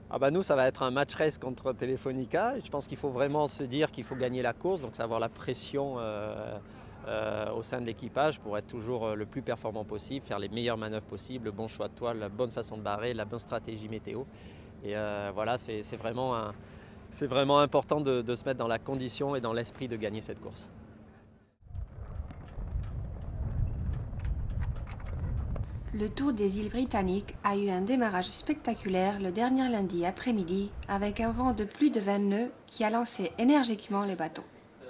Ah bah nous, ça va être un match race contre Telefonica. Je pense qu'il faut vraiment se dire qu'il faut gagner la course, donc savoir la pression au sein de l'équipage pour être toujours le plus performant possible, faire les meilleures manœuvres possibles, le bon choix de toile, la bonne façon de barrer, la bonne stratégie météo. Et voilà, c'est vraiment important de se mettre dans la condition et dans l'esprit de gagner cette course. Le Tour des îles Britanniques a eu un démarrage spectaculaire le dernier lundi après-midi avec un vent de plus de 20 nœuds qui a lancé énergiquement les bateaux.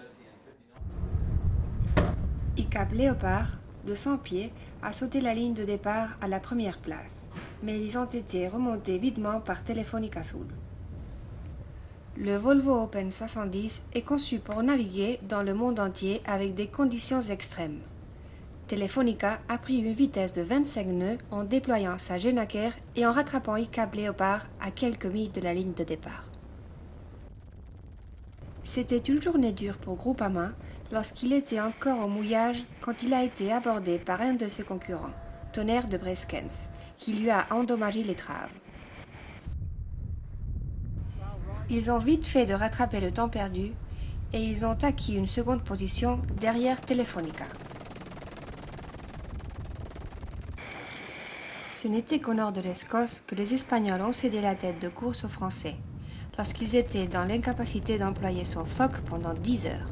Icap Léopard, de 100 pieds, a sauté la ligne de départ à la première place, mais ils ont été remontés videment par Telefonica Azul. Le Volvo Open 70 est conçu pour naviguer dans le monde entier avec des conditions extrêmes. Telefonica a pris une vitesse de 25 nœuds en déployant sa Genaker et en rattrapant Icap Léopard à quelques milles de la ligne de départ. C'était une journée dure pour Groupama lorsqu'il était encore au mouillage quand il a été abordé par un de ses concurrents, Tonnerre de Breskens, qui lui a endommagé l'étrave. Ils ont vite fait de rattraper le temps perdu et ils ont acquis une seconde position derrière Telefonica. Ce n'était qu'au nord de l'Escosse que les Espagnols ont cédé la tête de course aux Français, lorsqu'ils étaient dans l'incapacité d'employer son phoque pendant 10 heures.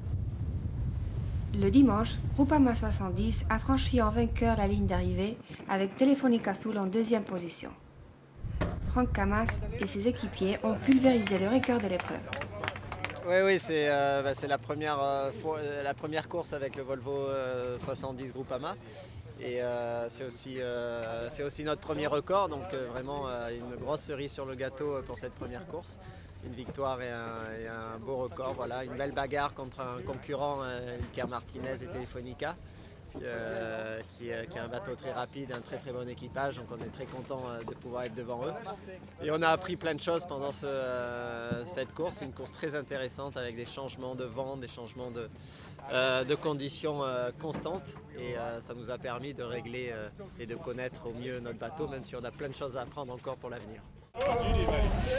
Le dimanche, Groupama 70 a franchi en vainqueur la ligne d'arrivée avec Telefonica Azul en deuxième position. Franck Camas et ses équipiers ont pulvérisé le record de l'épreuve. Oui, c'est la première course avec le Volvo 70 Groupama. Et c'est aussi notre premier record, donc vraiment une grosse cerise sur le gâteau pour cette première course. Une victoire et un beau record, voilà, une belle bagarre contre un concurrent, Iker Martinez et Telefonica, qui est un bateau très rapide, un très bon équipage, donc on est très content de pouvoir être devant eux. Et on a appris plein de choses pendant cette course. C'est une course très intéressante avec des changements de vent, des changements de conditions constantes, et ça nous a permis de régler et de connaître au mieux notre bateau, même si on a plein de choses à apprendre encore pour l'avenir.